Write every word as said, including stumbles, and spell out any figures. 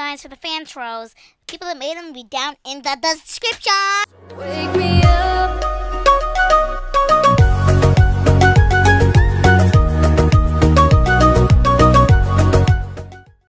designs for the FANTROS. The people that made them will be down in the description. Wake me up.